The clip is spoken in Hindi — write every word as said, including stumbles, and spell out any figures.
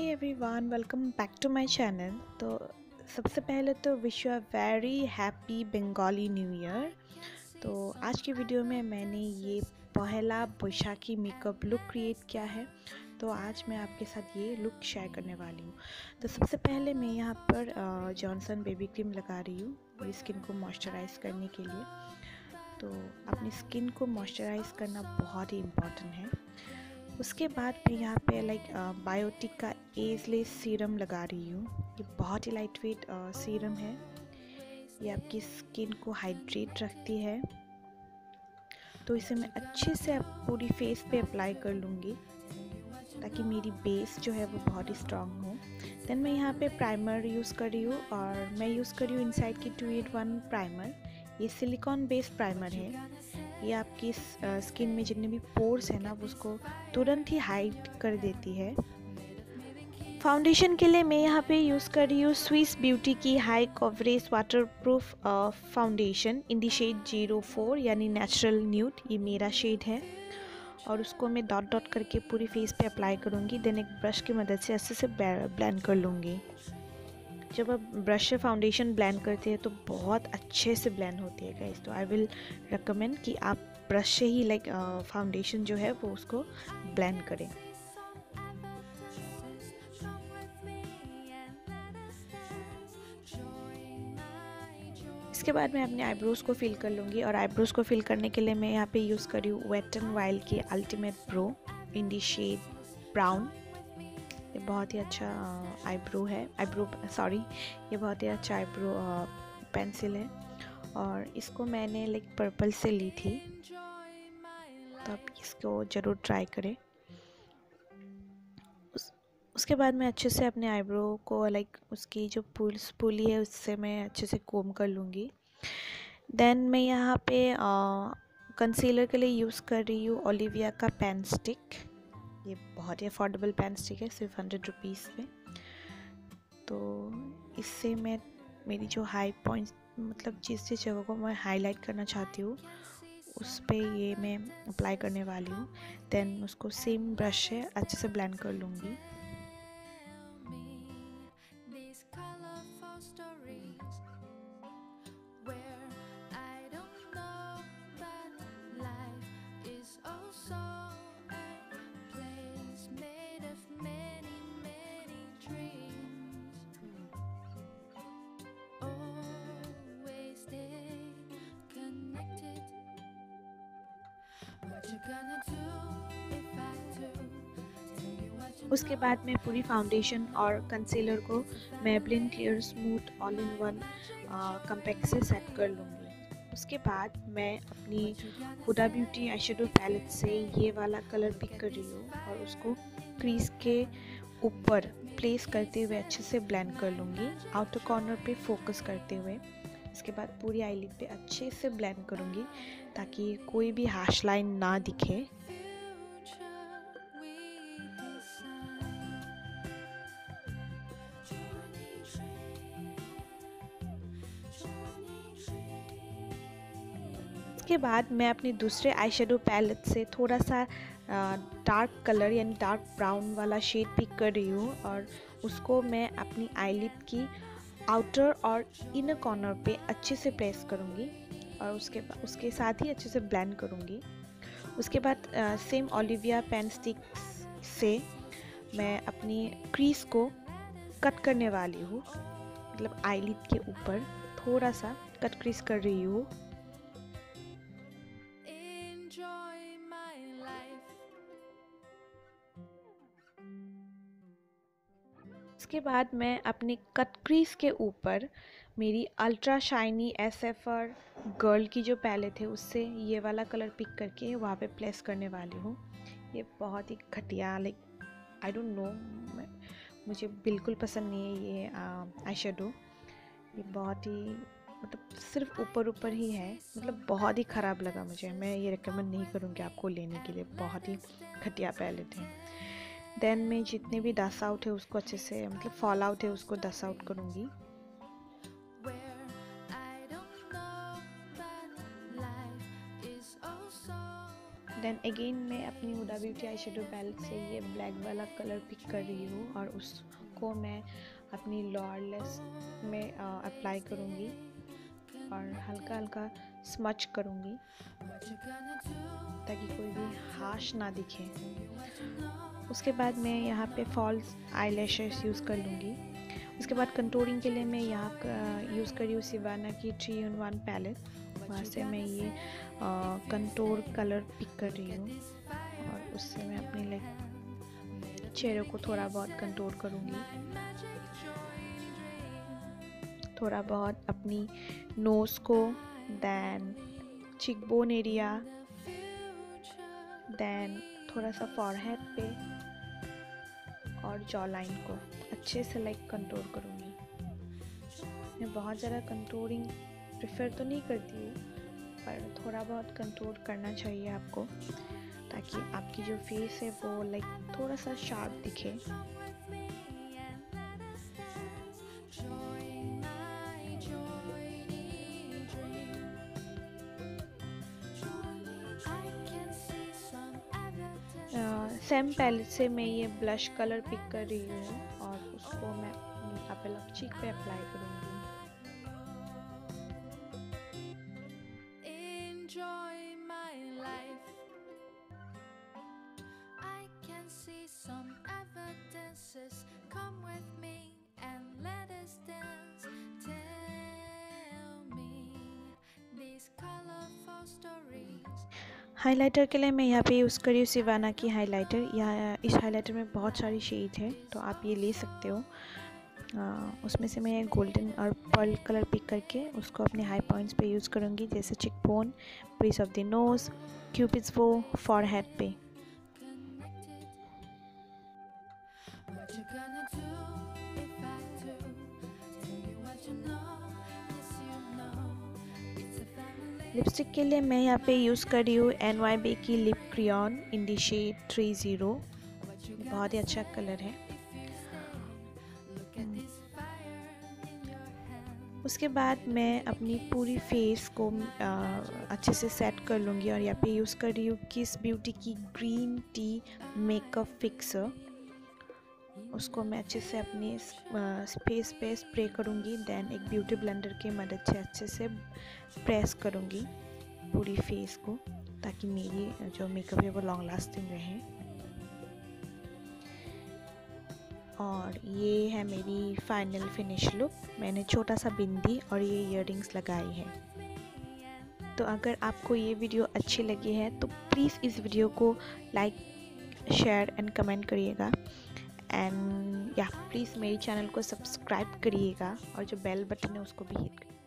Hey everyone, welcome back to my channel. तो सबसे पहले तो wish you a very happy Bengali new year. तो आज की वीडियो में मैंने ये पहला बैसाखी मेकअप लुक क्रिएट किया है। तो आज मैं आपके साथ ये लुक शेयर करने वाली हूँ। तो सबसे पहले मैं यहाँ पर जॉनसन बेबी क्रीम लगा रही हूँ मेरी स्किन को मॉइस्चराइज करने के लिए। तो अपनी स्किन को मॉइस्चराइज करना बहुत ही इम्पोर्टेंट है। उसके बाद मैं यहाँ पे लाइक बायोटिक का एजलेस सीरम लगा रही हूँ। ये बहुत ही लाइट वेट सीरम है। ये आपकी स्किन को हाइड्रेट रखती है। तो इसे मैं अच्छे से पूरी फेस पे अप्लाई कर लूँगी ताकि मेरी बेस जो है वो बहुत ही स्ट्रॉन्ग हो। देन मैं यहाँ पे प्राइमर यूज़ कर रही हूँ और मैं यूज़ कर रही हूँ इनसाइड की टू एट वन प्राइमर। ये सिलिकॉन बेस्ड प्राइमर है। ये आपकी स्किन में जितने भी पोर्स है ना वो उसको तुरंत ही हाइड कर देती है। फाउंडेशन के लिए मैं यहाँ पे यूज़ कर रही हूँ स्विस ब्यूटी की high coverage waterproof foundation in the shade zero four यानी नेचुरल न्यूड। ये मेरा शेड है और उसको मैं डॉट डॉट करके पूरी फेस पे अप्लाई करूँगी। देन एक ब्रश की मदद से अच्छे से ब्लेंड कर लूँगी। जब आप ब्रश से फाउंडेशन ब्लेंड करते हैं तो बहुत अच्छे से ब्लेंड होती है गाइस। तो आई विल रिकमेंड कि आप ब्रश से ही लाइक फाउंडेशन जो है वो उसको ब्लेंड करें। इसके बाद मैं अपने आईब्रोज़ को फिल कर लूँगी और आईब्रोज़ को फिल करने के लिए मैं यहाँ पे यूज़ कर रही हूँ वेट एंड वाइल्ड की ultimate pro in the shade brown. ये बहुत ही अच्छा आईब्रो है आईब्रो सॉरी ये बहुत ही अच्छा आईब्रो पेंसिल है और इसको मैंने लाइक पर्पल से ली थी। तो आप इसको ज़रूर ट्राई करें। उस, उसके बाद मैं अच्छे से अपने आईब्रो को लाइक उसकी जो पुल पुली है उससे मैं अच्छे से कोम कर लूँगी। देन मैं यहाँ पे कंसीलर के लिए यूज़ कर रही हूँ ओलिविया का पेन स्टिक। ये बहुत ही अफोर्डेबल पेन स्टिक है, सिर्फ हंड्रेड रुपीज़ में। तो इससे मैं मेरी जो हाई पॉइंट्स मतलब जिस जिस जगह को मैं हाईलाइट करना चाहती हूँ उस पे ये मैं अप्लाई करने वाली हूँ। देन उसको सेम ब्रश से अच्छे से ब्लेंड कर लूँगी। उसके बाद मैं पूरी फाउंडेशन और कंसीलर को Maybelline clear smooth all in one compact से सेट कर लूँगी। उसके बाद मैं अपनी हुडा ब्यूटी आईशैडो पैलेट से ये वाला कलर पिक कर रही हूँ और उसको क्रीज के ऊपर प्लेस करते हुए अच्छे से ब्लेंड कर लूँगी, आउटर कॉर्नर पे फोकस करते हुए। इसके बाद पूरी आईलिड पे अच्छे से ब्लेंड करूँगी ताकि कोई भी हार्श लाइन ना दिखे। इसके बाद मैं अपने दूसरे आई शेडो पैलेट से थोड़ा सा डार्क कलर यानी डार्क ब्राउन वाला शेड पिक कर रही हूँ और उसको मैं अपनी आईलिड की आउटर और इनर कॉर्नर पे अच्छे से प्लेस करूँगी और उसके उसके साथ ही अच्छे से ब्लेंड करूँगी। उसके बाद सेम ओलिविया पेन स्टिक से मैं अपनी क्रीज को कट करने वाली हूँ, मतलब आईलिड के ऊपर थोड़ा सा कट क्रीज कर रही हूँ। इसके बाद मैं अपने कट क्रीज के ऊपर मेरी ultra shiny S F R girl की जो पैलेट है उससे ये वाला कलर पिक करके वहाँ पे प्लेस करने वाली हूँ। ये बहुत ही घटिया लाइक आई डोंट नो, मुझे बिल्कुल पसंद नहीं है ये आई शेडो। ये बहुत ही मतलब सिर्फ ऊपर ऊपर ही है, मतलब बहुत ही ख़राब लगा मुझे। मैं ये रिकमेंड नहीं करूँगी आपको लेने के लिए, बहुत ही घटिया पैलेट है। देन मैं जितने भी डस्ट आउट है उसको अच्छे से मतलब फॉल आउट है उसको डस्ट आउट करूँगी। देन अगेन मैं अपनी Huda beauty eye shadow palette से ये ब्लैक वाला कलर पिक कर रही हूँ और उसको मैं अपनी लोअर लेस में अप्लाई करूँगी और हल्का हल्का स्मच करूँगी ताकि कोई भी हाश ना दिखे। उसके बाद मैं यहाँ पे फॉल्स आईलैशेस यूज़ कर लूँगी। उसके बाद कंटूरिंग के लिए मैं यहाँ यूज़ कर रही हूँ सिवाना की थ्री इन वन पैलेट, वहाँ से मैं ये कंटूर कलर पिक कर रही हूँ और उससे मैं अपनी लाइक चेहरे को थोड़ा बहुत कंटूर करूँगी, थोड़ा बहुत अपनी नोज़ को, दैन चिकबोन एरिया, दैन थोड़ा सा फॉरहेड पे और जॉ लाइन को अच्छे से लाइक कंटूर करूँगी। मैं बहुत ज़्यादा कंटूरिंग प्रेफर तो नहीं करती हूँ, पर थोड़ा बहुत कंटूर करना चाहिए आपको ताकि आपकी जो फेस है वो लाइक थोड़ा सा शार्प दिखे। सेम पैलेट से मैं ये ब्लश कलर पिक कर रही हूँ और उसको मैं अपने अपर चीक पे अप्लाई करूँगी। हाइलाइटर के लिए मैं यहाँ पे यूज़ करी हूँ सिवाना की हाइलाइटर। यहाँ इस हाइलाइटर में बहुत सारी शेड है तो आप ये ले सकते हो। आ, उसमें से मैं गोल्डन और पर्ल कलर पिक करके उसको अपने हाई पॉइंट्स पे यूज़ करूँगी, जैसे cheekbone, base of the nose, cupid's वो, फॉरहेड पे। लिपस्टिक के लिए मैं यहाँ पे यूज़ कर रही हूँ एन वाई बी की lip crayon in the shade three zero. बहुत ही अच्छा कलर है। उसके बाद मैं अपनी पूरी फेस को आ, अच्छे से सेट कर लूँगी और यहाँ पे यूज़ कर रही हूँ किस ब्यूटी की ग्रीन टी मेकअप फिक्सर। उसको मैं अच्छे से अपने फेस पे स्प्रे करूँगी, देन एक ब्यूटी ब्लेंडर की मदद से अच्छे से प्रेस करूँगी पूरी फेस को ताकि मेरी जो मेकअप है वो लॉन्ग लास्टिंग रहे। और ये है मेरी फाइनल फिनिश लुक। मैंने छोटा सा बिंदी और ये इयररिंग्स लगाई है। तो अगर आपको ये वीडियो अच्छी लगी है तो प्लीज़ इस वीडियो को लाइक, शेयर एंड कमेंट करिएगा एंड या प्लीज़ मेरे चैनल को सब्सक्राइब करिएगा और जो बेल बटन है उसको भी हिट करिए।